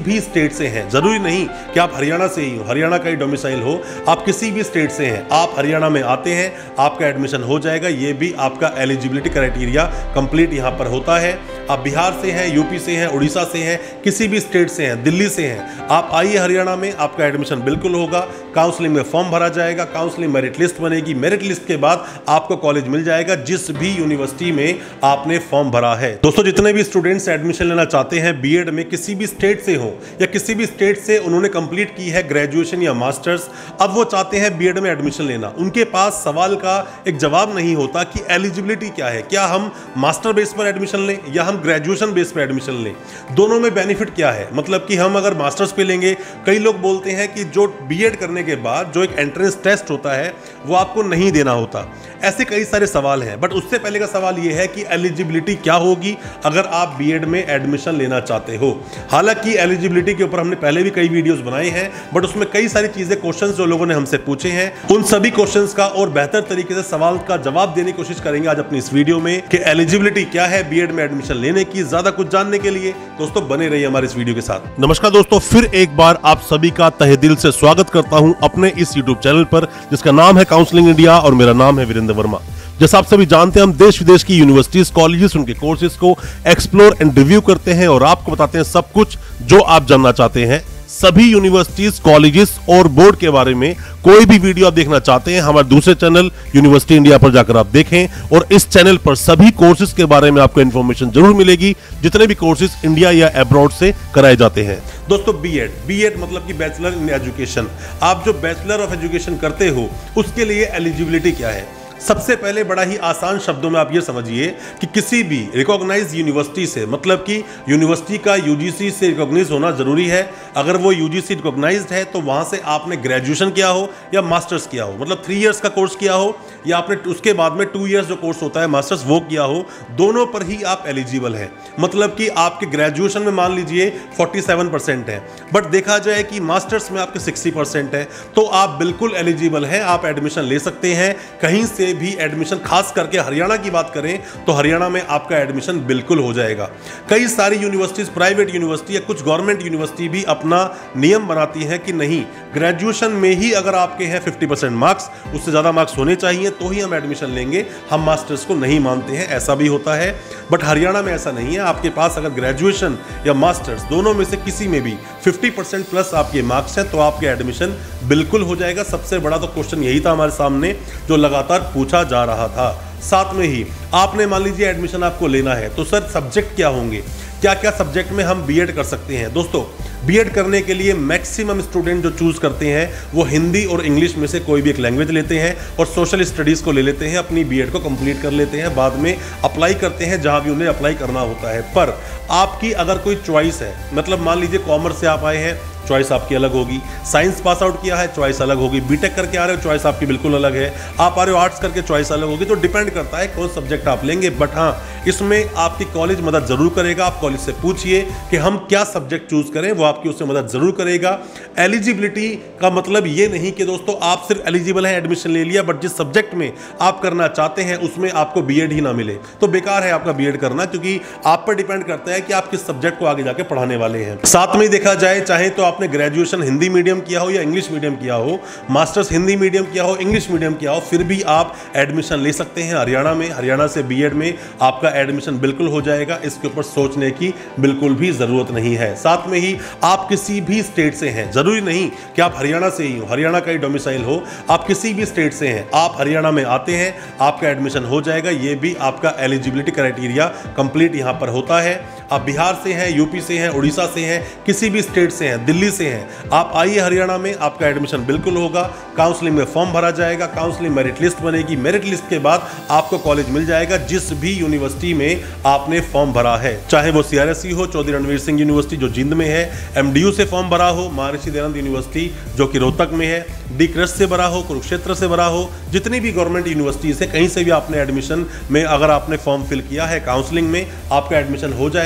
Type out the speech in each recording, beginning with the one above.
भी स्टेट से हैं, जरूरी नहीं कि आप हरियाणा से ही हो, हरियाणा का ही डोमिसाइल हो, आप किसी भी स्टेट से हैं, आप हरियाणा में आते हैं, आपका एडमिशन हो जाएगा। ये भी आपका एलिजिबिलिटी क्राइटेरिया कंप्लीट यहाँ पर होता है। आप बिहार से हैं, यूपी से हैं, उड़ीसा से हैं, किसी भी स्टेट से हैं, दिल्ली से हैं, आप आइए हरियाणा में, आपका एडमिशन बिल्कुल होगा। काउंसलिंग में फॉर्म भरा जाएगा, काउंसलिंग मेरिट लिस्ट बनेगी, मेरिट लिस्ट के बाद आपको कॉलेज मिल जाएगा जिस भी यूनिवर्सिटी में आपने फॉर्म भरा है। दोस्तों, जितने भी स्टूडेंट्स एडमिशन लेना चाहते हैं बीएड में, किसी भी स्टेट से हो या किसी भी स्टेट से उन्होंने कंप्लीट की है ग्रेजुएशन या मास्टर्स, अब वो चाहते हैं बीएड में एडमिशन लेना, उनके पास सवाल का एक जवाब नहीं होता कि एलिजिबिलिटी क्या है, क्या हम मास्टर बेस पर एडमिशन लें या हम ग्रेजुएशन बेस पर एडमिशन लें, दोनों में बेनिफिट क्या है। मतलब कि हम अगर मास्टर्स पे लेंगे, कई लोग बोलते हैं कि जो बीएड करने के बाद जो एक एंट्रेंस टेस्ट होता है वो आपको नहीं देना होता। ऐसे कई सारे सवाल हैं, बट उससे पहले का सवाल यह है कि एलिजिबिलिटी क्या होगी अगर आप बीएड में एडमिशन लेना चाहते हो। हालांकि एलिजिबिलिटी के ऊपर हमने पहले भी कई वीडियोस बनाए हैं, बट उसमें कई सारी चीजें, क्वेश्चंस जो लोगों ने हमसे पूछे हैं, उन सभी क्वेश्चंस का और बेहतर तरीके से सवाल का जवाब देने की कोशिश करेंगे आज अपनी इस वीडियो में कि एलिजिबिलिटी क्या है बीएड में एडमिशन लेने की। ज्यादा कुछ जानने के लिए दोस्तों बने रहिए हमारे इस वीडियो के साथ। नमस्कार दोस्तों, फिर एक बार आप सभी का तहे दिल से स्वागत करता हूं अपने इस यूट्यूब चैनल पर जिसका नाम है काउंसलिंग इंडिया और मेरा नाम है वीरेंद्र वर्मा। जैसा आप सभी जानते हैं, हम देश विदेश की यूनिवर्सिटीज, कॉलेजेस, उनके कोर्सेज को एक्सप्लोर एंड रिव्यू करते हैं और आपको बताते हैं सब कुछ जो आप जानना चाहते हैं। सभी यूनिवर्सिटीज, कॉलेजेस और बोर्ड के बारे में कोई भी वीडियो आप देखना चाहते हैं, हमारे दूसरे चैनल यूनिवर्सिटी इंडिया पर जाकर आप देखें और इस चैनल पर सभी कोर्सेज के बारे में आपको इंफॉर्मेशन जरूर मिलेगी, जितने भी कोर्सेज इंडिया या अब्रॉड से कराए जाते हैं। दोस्तों, बीएड मतलब कि बैचलर इन एजुकेशन, आप जो बैचलर ऑफ एजुकेशन करते हो उसके लिए एलिजिबिलिटी क्या है। सबसे पहले बड़ा ही आसान शब्दों में आप ये समझिए कि किसी भी रिकॉग्नाइज यूनिवर्सिटी से, मतलब कि यूनिवर्सिटी का यूजीसी से रिकॉग्नाइज होना जरूरी है। अगर वो यूजीसी रिकॉग्नाइज्ड है तो वहां से आपने ग्रेजुएशन किया हो या मास्टर्स किया हो, मतलब 3 इयर्स का कोर्स किया हो या आपने उसके बाद में 2 इयर्स जो कोर्स होता है मास्टर्स वो किया हो, दोनों पर ही आप एलिजिबल हैं। मतलब कि आपके ग्रेजुएशन में मान लीजिए 47% है, बट देखा जाए कि मास्टर्स में आपके 60% है, तो आप बिल्कुल एलिजिबल हैं, आप एडमिशन ले सकते हैं कहीं से भी एडमिशन। खास करके हरियाणा की बात करें तो हरियाणा में आपका एडमिशन बिल्कुल हो जाएगा। कई सारी यूनिवर्सिटीज, प्राइवेट यूनिवर्सिटी या कुछ गवर्नमेंट यूनिवर्सिटी भी अपना नियम बनाती है कि नहीं, ग्रेजुएशन में ही अगर आपके हैं 50% मार्क्स, उससे ज्यादा मार्क्स होने चाहिए तो ही हम एडमिशन लेंगे, हम मास्टर्स को नहीं मानते हैं, ऐसा भी होता है। बट हरियाणा में ऐसा नहीं है, आपके पास अगर ग्रेजुएशन या मास्टर्स दोनों में से किसी में भी 50% प्लस आपके मार्क्स हैं तो आपके एडमिशन बिल्कुल हो जाएगा। सबसे बड़ा तो क्वेश्चन यही था हमारे सामने जो लगातार पूछा जा रहा था। साथ में ही आपने मान लीजिए एडमिशन आपको लेना है तो सर सब्जेक्ट क्या होंगे, क्या क्या सब्जेक्ट में हम बीएड कर सकते हैं। दोस्तों, बीएड करने के लिए मैक्सिमम स्टूडेंट जो चूज करते हैं वो हिंदी और इंग्लिश में से कोई भी एक लैंग्वेज लेते हैं और सोशल स्टडीज को ले लेते हैं, अपनी बीएड को कंप्लीट कर लेते हैं, बाद में अप्लाई करते हैं जहां भी उन्हें अप्लाई करना होता है। पर आपकी अगर कोई चॉइस है, मतलब मान लीजिए कॉमर्स से आप आए हैं, चॉइस आपकी अलग होगी, साइंस पास आउट किया है, चॉइस अलग होगी, बीटेक करके आ रहे हो, चॉइस आपकी बिल्कुल अलग है, आप आ रहे हो आर्ट्स करके, चॉइस अलग होगी। तो डिपेंड करता है कौन सब्जेक्ट आप लेंगे। बट हाँ, इसमें आपकी कॉलेज मदद जरूर करेगा। आप कॉलेज से पूछिए कि हम क्या सब्जेक्ट चूज करें, वो आपकी उससे मदद जरूर करेगा। एलिजिबिलिटी का मतलब ये नहीं कि दोस्तों आप सिर्फ एलिजिबल हैं, एडमिशन ले लिया, बट जिस सब्जेक्ट में आप करना चाहते हैं उसमें आपको बीएड ही ना मिले तो बेकार है आपका बीएड करना, क्योंकि आप पर डिपेंड करता है कि आप किस सब्जेक्ट को आगे जाके पढ़ाने वाले हैं। साथ में देखा जाए, चाहे तो आपने ग्रेजुएशन हिंदी मीडियम किया हो या इंग्लिश मीडियम किया हो, मास्टर्स हिंदी मीडियम किया हो, इंग्लिश मीडियम किया हो, फिर भी आप एडमिशन ले सकते हैं हरियाणा में। हरियाणा से बीएड में आपका एडमिशन बिल्कुल हो जाएगा, इसके ऊपर सोचने की बिल्कुल भी जरूरत नहीं है। साथ में ही आप किसी भी स्टेट से हैं, जरूरी नहीं कि आप हरियाणा से ही हो, हरियाणा का ही डोमिसाइल हो, आप किसी भी स्टेट से हैं, आप हरियाणा में आते हैं, आपका एडमिशन हो जाएगा। ये भी आपका एलिजिबिलिटी क्राइटेरिया कंप्लीट यहां पर होता है। आप बिहार से हैं, यूपी से हैं, उड़ीसा से हैं, किसी भी स्टेट से हैं, दिल्ली से हैं, आप आइए हरियाणा में, आपका एडमिशन बिल्कुल होगा। काउंसलिंग में फॉर्म भरा जाएगा, काउंसलिंग मेरिट लिस्ट बनेगी, मेरिट लिस्ट के बाद आपको कॉलेज मिल जाएगा जिस भी यूनिवर्सिटी में आपने फॉर्म भरा है, चाहे वो सीआरएससी हो, चौधरी रणवीर सिंह यूनिवर्सिटी जो जिंद में है, एमडीयू से फॉर्म भरा हो, महर्षि दयानंद यूनिवर्सिटी जो कि रोहतक में है, डी कृष्ण से भरा हो, कुरुक्षेत्र से भरा हो, जितनी भी गवर्नमेंट यूनिवर्सिटीज है, कहीं से भी आपने एडमिशन में अगर आपने फॉर्म फिल किया है, काउंसलिंग में आपका एडमिशन हो जाएगा।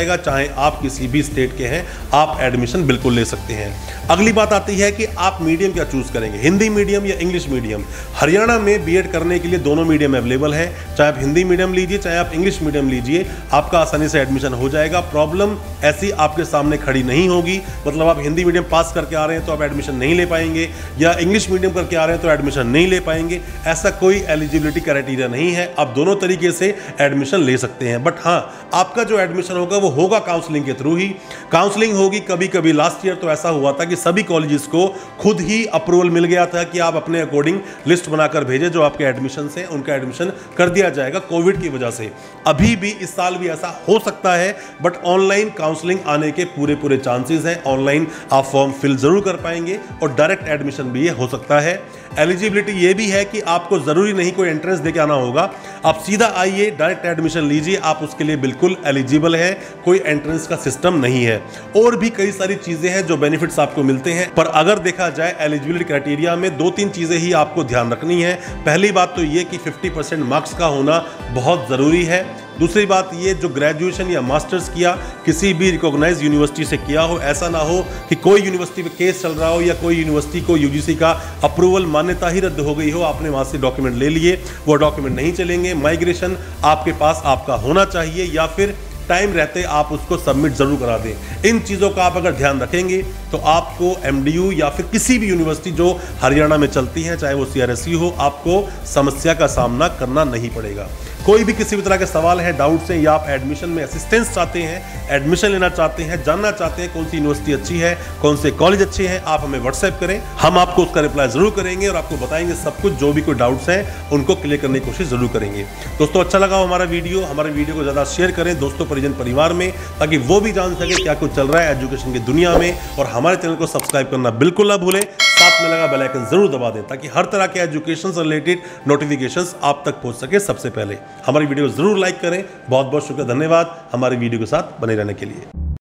जाएगा, चाहे आप किसी भी स्टेट के हैं, आप एडमिशन बिल्कुल ले सकते हैं। अगली बात आती है कि आप मीडियम क्या चूज करेंगे, हिंदी मीडियम या इंग्लिश मीडियम। हरियाणा में बीएड करने के लिए दोनों मीडियम अवेलेबल है, चाहे आप हिंदी मीडियम लीजिए चाहे आप इंग्लिश मीडियम लीजिए, आपका आसानी से एडमिशन हो जाएगा। प्रॉब्लम ऐसी आपके सामने खड़ी नहीं होगी, मतलब आप हिंदी मीडियम पास करके आ रहे हैं तो आप एडमिशन नहीं ले पाएंगे, या इंग्लिश मीडियम करके आ रहे हैं तो एडमिशन नहीं ले पाएंगे, ऐसा कोई एलिजिबिलिटी क्राइटेरिया नहीं है। आप दोनों तरीके से एडमिशन ले सकते हैं। बट हाँ, आपका जो एडमिशन होगा वो होगा काउंसलिंग के थ्रू ही। काउंसलिंग होगी, कभी कभी लास्ट ईयर तो ऐसा हुआ था कि सभी कॉलेजेस को खुद ही अप्रूवल मिल गया था कि आप अपने अकॉर्डिंग लिस्ट बनाकर भेजें, जो आपके एडमिशन हैं उनका एडमिशन कर दिया जाएगा कोविड की वजह से। अभी भी इस साल भी ऐसा हो सकता है, बट ऑनलाइन काउंसलिंग आने के पूरे चांसेस हैं। ऑनलाइन आप फॉर्म फिल जरूर कर पाएंगे और डायरेक्ट एडमिशन भी ये हो सकता है। एलिजिबिलिटी ये भी है कि आपको जरूरी नहीं कोई एंट्रेंस देके आना होगा, आप सीधा आइए डायरेक्ट एडमिशन लीजिए, आप उसके लिए बिल्कुल एलिजिबल है, कोई एंट्रेंस का सिस्टम नहीं है। और भी कई सारी चीजें हैं जो बेनिफिट्स आपको मिलते हैं, पर अगर देखा जाए एलिजिबिलिटी क्राइटेरिया में 2-3 चीजें ही आपको ध्यान रखनी है। पहली बात तो ये कि 50% मार्क्स का होना बहुत जरूरी है। दूसरी बात ये, जो ग्रेजुएशन या मास्टर्स किया किसी भी रिकॉग्नाइज यूनिवर्सिटी से किया हो, ऐसा ना हो कि कोई यूनिवर्सिटी में केस चल रहा हो या कोई यूनिवर्सिटी को यूजीसी का अप्रूवल मान्यता ही रद्द हो गई हो, आपने वहां से डॉक्यूमेंट ले लिए, वो डॉक्यूमेंट नहीं चलेंगे। माइग्रेशन आपके पास आपका होना चाहिए, या फिर टाइम रहते आप उसको सबमिट जरूर करा दें। इन चीज़ों का आप अगर ध्यान रखेंगे तो आपको एमडीयू या फिर किसी भी यूनिवर्सिटी जो हरियाणा में चलती है, चाहे वो सीआरएसयू हो, आपको समस्या का सामना करना नहीं पड़ेगा। कोई भी किसी भी तरह के सवाल है, डाउट्स हैं, या आप एडमिशन में असिस्टेंस चाहते हैं, एडमिशन लेना चाहते हैं, जानना चाहते हैं कौन सी यूनिवर्सिटी अच्छी है, कौन से कॉलेज अच्छे हैं, आप हमें व्हाट्सएप करें, हम आपको उसका रिप्लाई जरूर करेंगे और आपको बताएंगे सब कुछ। जो भी कोई डाउट्स हैं उनको क्लियर करने की कोशिश जरूर करेंगे। दोस्तों, अच्छा लगा हमारे वीडियो को ज़्यादा शेयर करें दोस्तों, परिजन, परिवार में, ताकि वो भी जान सके क्या कुछ चल रहा है एजुकेशन की दुनिया में। और हमारे चैनल को सब्सक्राइब करना बिल्कुल ना भूलें, साथ में लगा बेल आइकन जरूर दबा दें, ताकि हर तरह के एजुकेशन से रिलेटेड नोटिफिकेशंस आप तक पहुंच सके सबसे पहले। हमारी वीडियो जरूर लाइक करें। बहुत बहुत शुक्रिया, धन्यवाद हमारी वीडियो के साथ बने रहने के लिए।